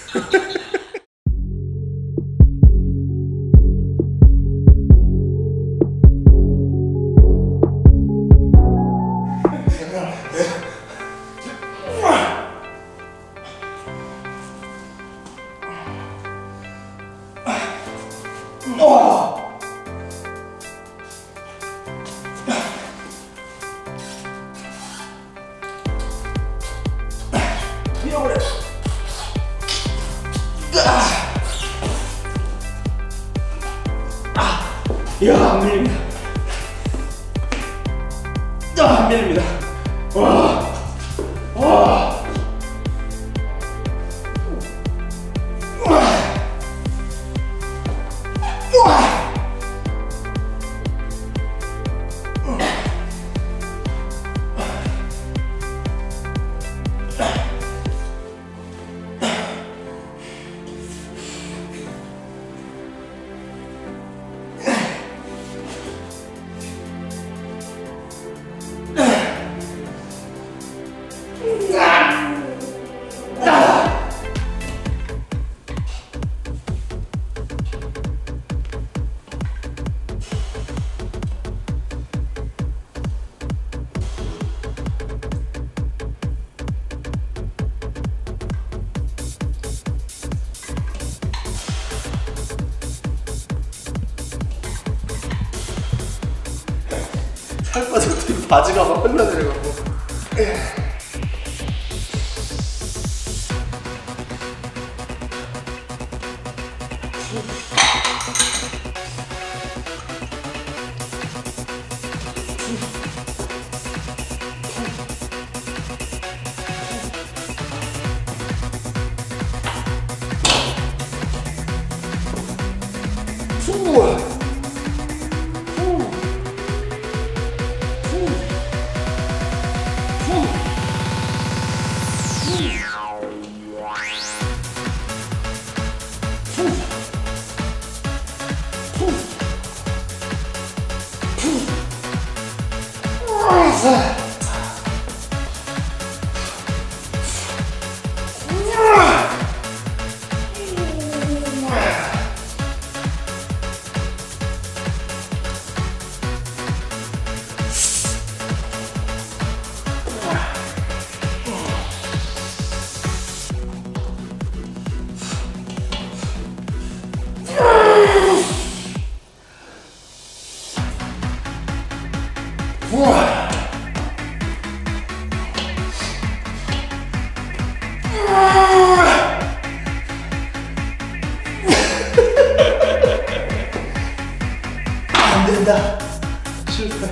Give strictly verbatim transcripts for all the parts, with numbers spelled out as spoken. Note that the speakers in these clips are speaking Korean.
밀어버려. 아, 이야, 안 밀립니다. 아, 안 밀립니다. 와, 와. 살 빠졌더니 바지가 막 흘러내려가고. 안 된다. 실패.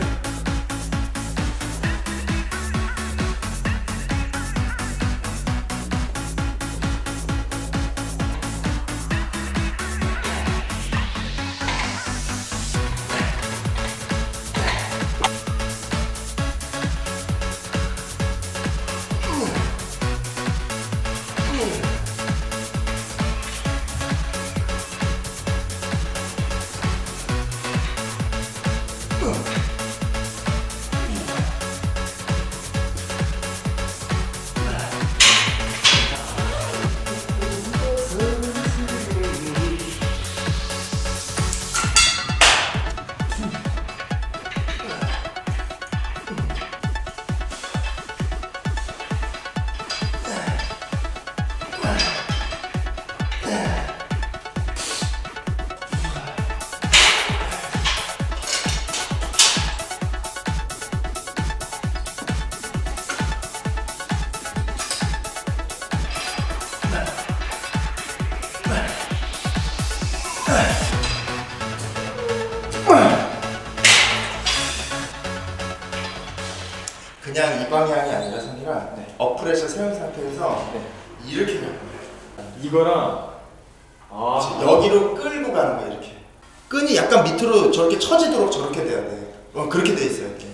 그냥 이 방향이 아니라 선이라 네. 어프렛을 세운 상태에서 네. 이렇게 가는 거예요. 이거랑 아 여기로 끌고 가는 거예요. 이렇게 끈이 약간 밑으로 저렇게 처지도록 저렇게 돼야 돼. 어, 그렇게 돼 있어요. 이렇게.